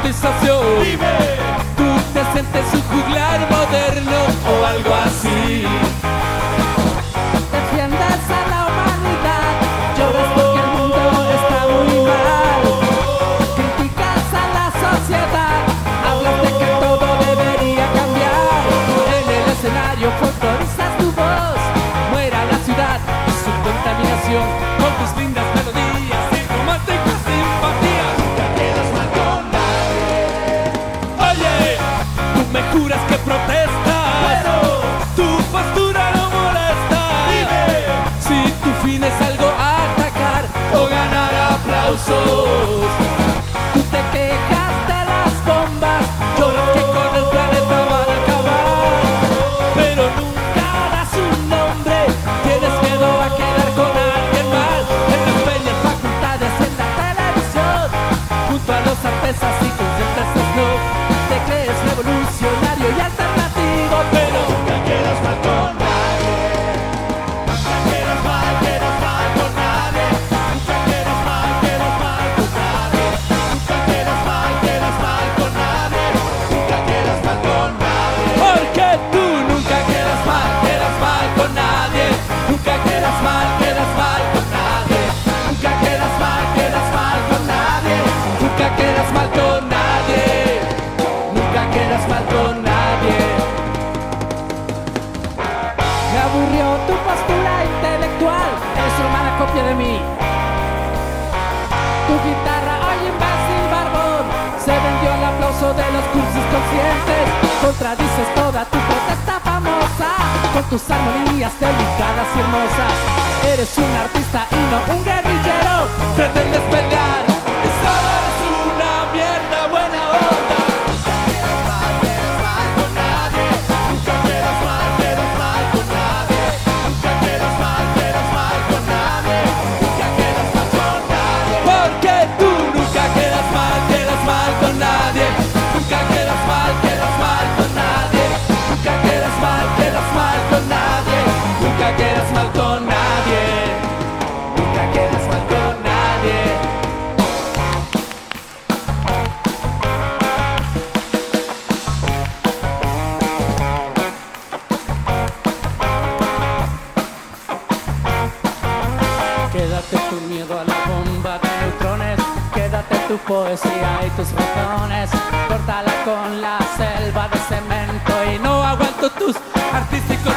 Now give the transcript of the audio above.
civilización. Dime, Tú te sientes un juglar moderno o algo así. Defiendes a la humanidad, lloras porque el mundo está muy mal. Criticas a la sociedad, hablas de que todo debería cambiar. En el escenario folclorizas tu voz, muera la ciudad y su contaminación. Con tus lindas melodías y románticas simpatías. nunca quedas mal con nadie. Oye, tú me juras que protestas, Pero tu postura no molesta. dime, Si tu fin es algo atacar o ganar aplausos. tú te quejas de las bombas, lloras que con el planeta van a acabar. Pero nunca das un nombre, tienes miedo a quedar con alguien más. En las bellas facultades, en la televisión, junto a los artesas y conciertos no. Te crees revolucionario y alternativo, pero nunca quedas mal con nadie. Nunca quedas mal con nadie. Nunca quedas mal con nadie. Nunca quedas mal con nadie. Nunca quedas mal con nadie. Porque tú nunca quedas mal con nadie. nunca quedas mal con nadie. Nunca quedas mal con nadie. Nunca quedas mal con nadie. Nunca quedas mal con nadie. Me aburrió tu postura intelectual, eres una mala copia de mí. Tu guitarra, oye imbécil barbón, se vendió al aplauso de los cursis conscientes. Contradices toda tu protesta famosa con tus armonías delicadas y hermosas. Eres un artista y no un guerrillero. Pretendes pelear y solo eres una mierda buena onda. Nunca quedas mal con nadie. Nunca quedas mal con nadie. Nunca quedas mal con nadie. Porque tú nunca quedas mal con nadie. Nunca quedas mal con nadie. Nunca quedas mal con nadie. Nunca quedas mal con nadie. Nunca quedas mal con nadie. Quédate tu miedo a la bomba de neutrones. Quédate tu poesía y tus razones. Córtala con la selva de cemento y no aguanto tus Artísticos